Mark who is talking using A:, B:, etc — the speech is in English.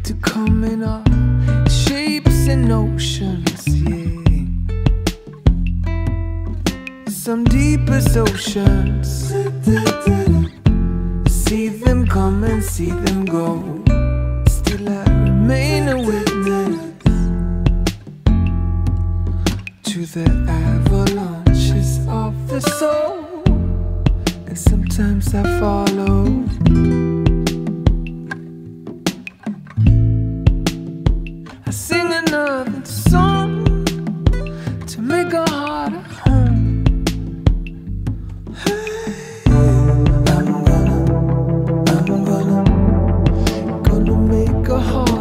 A: to come in all shapes and oceans, yeah. Some deepest oceans. See them come and see them go. Still I remain a witness to the avalanches of the soul. And sometimes I follow. I sing another song to make a heart at home. I'm gonna make a heart.